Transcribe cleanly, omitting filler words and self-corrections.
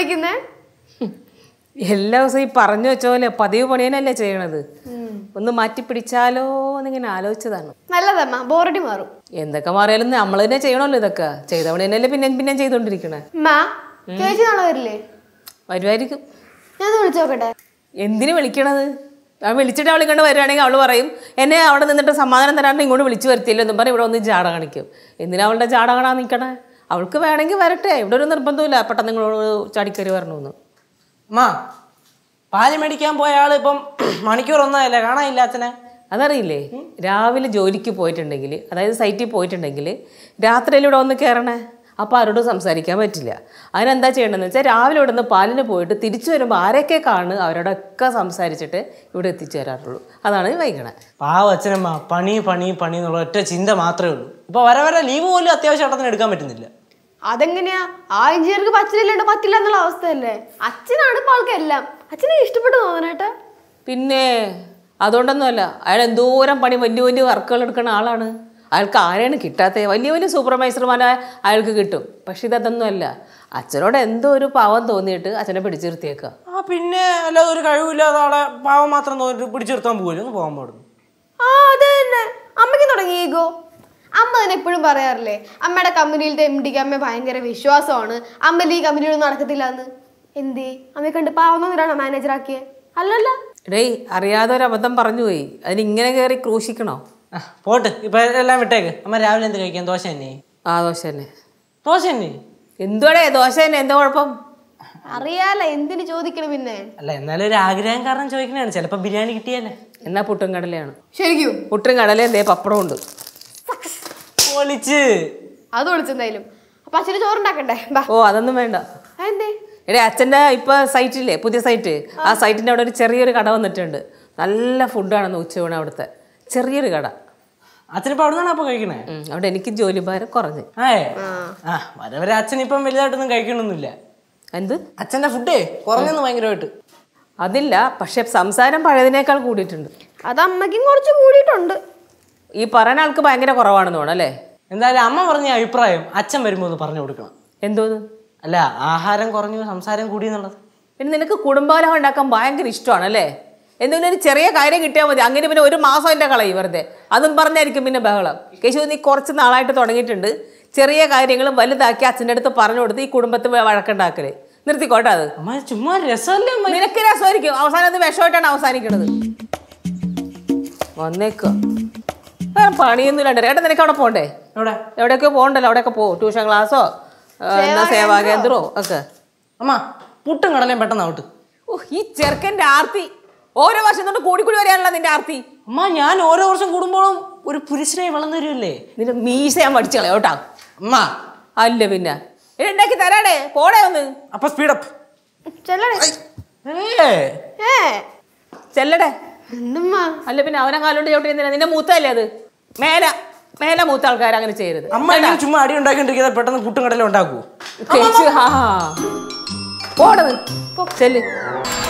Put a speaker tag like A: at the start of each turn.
A: വെക്കുന്നേ?
B: എല്ലാ ദിവസവും ഈ പറഞ്ഞു വെച്ച പോലെ പതിവ് പണിയനല്ലേ ചെയ്യണത്. ഒന്ന് മാറ്റി പിടിച്ചാലോ എന്നിങ്ങനെ ആലോചിച്ചതാണ്.
A: നല്ലതമ്മ, ബോറടി മാറും.
B: എന്തൊക്കെ മാറിയാലും നമ്മൾ തന്നെ ചെയ്യണമല്ലോ. ഇതൊക്കെ ചെയ്ത പണി തന്നെയല്ലേ പിന്നെ ചെയ്തോണ്ടിരിക്കണേ.
A: ചേച്ചി നാളെ വരില്ലേ?
B: വരുമായിരിക്കും.
A: ഞാൻ വിളിച്ചു നോക്കട്ടെ.
B: എന്തിനു വിളിക്കണത്? വിളിച്ചിട്ട് അവൾ ഇങ്ങോട്ട് വരുവാണെങ്കിൽ അവൾ പറയും എന്നെ അവിടെ നിന്നിട്ട് സമാധാനം തരാണ്ട് ഇങ്ങോട്ട് വിളിച്ചു വരുത്തില്ലോ എന്നും പറഞ്ഞ് ഇവിടെ ഒന്ന് ജാട കാണിക്കും. എന്തിനാ അവളുടെ ജാട കാണാൻ നിൽക്കണേ? അവൾക്ക് വേണമെങ്കിൽ വരട്ടെ. ഇവിടെ ഒരു നിർബന്ധമില്ല പെട്ടെന്ന് നിങ്ങളോട് ചാടിക്കറി വരണമെന്ന്.
C: അമ്മാ, പാല് മേടിക്കാൻ പോയ ആള് ഇപ്പം മണിക്കൂർ ഒന്നല്ലേ കാണാനില്ല അച്ഛനെ?
B: അതറിയില്ലേ, രാവിലെ ജോലിക്ക് പോയിട്ടുണ്ടെങ്കിൽ, അതായത് സൈറ്റിൽ പോയിട്ടുണ്ടെങ്കിൽ രാത്രിയിലൂടെ ഒന്ന് കയറണേ. അപ്പോൾ ആരോടും സംസാരിക്കാൻ പറ്റില്ല. അതിനെന്താ ചെയ്യേണ്ടതെന്ന് വെച്ചാൽ രാവിലെ ഇവിടെ നിന്ന് പാലിന് പോയിട്ട് തിരിച്ചു വരുമ്പോൾ ആരൊക്കെ കാണുക അവരോടൊക്കെ സംസാരിച്ചിട്ട് ഇവിടെ എത്തിച്ചു തരാറുള്ളൂ. അതാണ് വൈകണേ.
C: പാവ അച്ഛനമ്മ, പണി പണി പണി എന്നുള്ള ഒറ്റ ചിന്ത മാത്രമേ ഉള്ളൂ. ഇപ്പോൾ വരെ ലീവ് പോലും അത്യാവശ്യം എടുക്കാൻ പറ്റുന്നില്ല.
A: അതെങ്ങനെയാ? ആ എഞ്ചിനീയർക്ക് പറ്റില്ലാണ്ട് പറ്റില്ല എന്നുള്ള അവസ്ഥയല്ലേ? അച്ഛനാണ് ഇപ്പോൾ ആൾക്കെല്ലാം. അച്ഛനെ ഇഷ്ടപ്പെട്ടു തോന്നണേട്ടാ.
B: പിന്നെ അതുകൊണ്ടൊന്നുമല്ല, അയാൾ എന്തോരം പണി വലിയ വലിയ വർക്കുകൾ എടുക്കുന്ന ആളാണ്. അയാൾക്ക് ആരെയാണ് കിട്ടാത്തത്? വലിയ വലിയ സൂപ്പർവൈസർമാരെ അയാൾക്ക് കിട്ടും. പക്ഷെ ഇതൊന്നുമല്ല, അച്ഛനോട് എന്തോ ഒരു പാവം തോന്നിയിട്ട് അച്ഛനെ പിടിച്ചു നിർത്തിയേക്കുക.
C: പിന്നെ അല്ലാതെ ഒരു കഴിവില്ലാതെ ആളെ പാവം മാത്രം തോന്നിട്ട് പിടിച്ചു നിർത്താൻ പോകില്ല, ഒന്ന് പോകാൻ പാടുന്നു.
A: അത് തന്നെ അമ്മയ്ക്ക് തുടങ്ങി ഈഗോ. അമ്മ തന്നെ എപ്പോഴും പറയാറില്ലേ അമ്മയുടെ കമ്പനിയിലത്തെ MD-ക്ക് അമ്മ ഭയങ്കര വിശ്വാസമാണ്, അമ്മ ഈ കമ്പനിയിലൊന്നും നടക്കത്തില്ല എന്ന്. എന്തേ അമ്മയെ കണ്ട് പാവന്നൊന്നിട്ടാണോ മാനേജറാക്കിയേ? അല്ലല്ല.
B: ഡേയ്, അറിയാതെ ഒരു അബദ്ധം പറഞ്ഞു പോയി. അതിനിങ്ങനെ കയറി ക്രൂശിക്കണോ?
C: പോട്ട്, ഇപ്പൊ എല്ലാം വിട്ടേക്ക്. അമ്മ രാവിലെ എന്ത് കഴിക്കാൻ? ദോശ തന്നെ?
B: ദോശ തന്നെ.
C: ദോശ തന്നെ?
B: എന്തുവാടേ ദോശ തന്നെ? എന്താ കുഴപ്പം?
A: അറിയാലോ, എന്തിനു ചോദിക്കണം പിന്നെ?
C: അല്ല, എന്നാലും ഒരു ആഗ്രഹം കാരണം ചോദിക്കണേ. ചിലപ്പോ ബിരിയാണി കിട്ടിയല്ലേ?
B: എന്നാ പുട്ടും കടലയാണ്.
A: ശരിക്കും
B: പുട്ടും കടലയും എന്തേ പപ്പടം ഉണ്ട്.
A: അത് വിളിച്ചെന്തായാലും. അപ്പൊ അച്ഛന് ചോറുണ്ടാക്കണ്ടേ?
B: ഓ, അതൊന്നും വേണ്ട.
A: എന്തേ?
B: എടേ, അച്ഛൻ്റെ ഇപ്പൊ സൈറ്റില്ലേ, പുതിയ സൈറ്റ്, ആ സൈറ്റിന്റെ അവിടെ ഒരു ചെറിയൊരു കട വന്നിട്ടുണ്ട്. നല്ല ഫുഡാണെന്ന് ഉച്ചയൂണ് അവിടുത്തെ. ചെറിയൊരു കട.
C: അച്ഛനിപ്പോ അവിടെ നിന്നാണ് അപ്പൊ കഴിക്കണേ?
B: അവിടെ എനിക്ക് ജോലി ഭാരം കുറഞ്ഞ്.
C: വരെ അച്ഛൻ ഇപ്പം വലുതായിട്ടൊന്നും കഴിക്കണമൊന്നുമില്ല.
B: എന്ത്?
C: അച്ഛൻ്റെ ഫുഡേ കുറഞ്ഞെന്ന് ഭയങ്കരമായിട്ട്.
B: അതില്ല, പക്ഷെ സംസാരം പഴയതിനേക്കാൾ കൂടിയിട്ടുണ്ട്.
A: അത് അമ്മയ്ക്കും കുറച്ച് കൂടിയിട്ടുണ്ട്.
B: ഈ പറയുന്ന ആൾക്ക് ഭയങ്കര കുറവാണെന്ന് തോന്നുന്നു അല്ലേ?
C: എന്തായാലും അമ്മ പറഞ്ഞ അഭിപ്രായം അച്ഛൻ വരുമ്പോൾ ഒന്ന് പറഞ്ഞു കൊടുക്കണം.
B: എന്തോന്ന്?
C: അല്ല, ആഹാരം കുറഞ്ഞു സംസാരം കൂടി എന്നുള്ളത്.
B: പിന്നെ നിനക്ക് കുടുംബകലഹം ഉണ്ടാക്കാൻ ഭയങ്കര ഇഷ്ടമാണ് അല്ലേ? എന്തെങ്കിലും ഒരു ചെറിയ കാര്യം കിട്ടിയാൽ മതി, അങ്ങനെ പിന്നെ ഒരു മാസം എൻ്റെ കളയും വെറുതെ. അതും പറഞ്ഞായിരിക്കും പിന്നെ ബഹളം. കേശു, നീ കുറച്ച് നാളായിട്ട് തുടങ്ങിയിട്ടുണ്ട് ചെറിയ കാര്യങ്ങളും വലുതാക്കി അച്ഛൻ്റെ അടുത്ത് പറഞ്ഞു കൊടുത്ത് ഈ കുടുംബത്തിൽ വഴക്കുണ്ടാക്കല് നിർത്തിക്കോട്ടെ. അത്
C: ചുമ്മാ രസമല്ലേ?
B: നിനക്ക് രസമായിരിക്കും, അവസാനം അത് വിഷമായിട്ടാണ് അവസാനിക്കണത്. വന്നേക്കോ, പണിയൊന്നും ഇല്ലാണ്ട്. ഏട്ടാ, നിനക്ക് അവിടെ പോകണ്ടേ? എവിടെയൊക്കെ പോകണ്ടല്ലോ, അവിടെയൊക്കെ പോകും. ട്യൂഷൻ ക്ലാസ്സോ എന്താ സേവാ കേന്ദ്രമോ ഒക്കെ.
C: അമ്മ, പുട്ടും കടലയും പെട്ടെന്ന് ആവട്ടെ.
B: ഈ ചെറുക്കൻ്റെ ആർത്തി ഓരോ വർഷം തൊട്ട് കൂടിക്കൂടി വരാനുള്ള നിന്റെ ആർത്തി.
C: അമ്മ, ഞാൻ ഓരോ വർഷം കൂടുമ്പോഴും ഒരു പുരുഷനായി വളർന്നു വരുമല്ലേ?
B: നിന്റെ മീശ ഞാൻ പഠിച്ചു കളയോ കേട്ടാ
C: അമ്മ.
B: അല്ല പിന്നെ ഉണ്ടാക്കി തരാടേ, പോടേ ഒന്ന്.
C: അപ്പൊ സ്പീഡപ്പ്
B: ചെല്ലടേ. അല്ല പിന്നെ അവനെ കാലോണ്ട് ചവിട്ടി നിന്റെ മൂത്തല്ലേ അത്? മേലെ മൂത്ത ആൾക്കാർ അങ്ങനെ ചെയ്യരുത്.
C: അമ്മ ചുമ്മാ അടി ഉണ്ടാക്കിണ്ടിരിക്കുന്നത് പെട്ടെന്ന് പുട്ടും കടലും ഉണ്ടാക്കൂ.
B: പോടത് ചെല്ല്.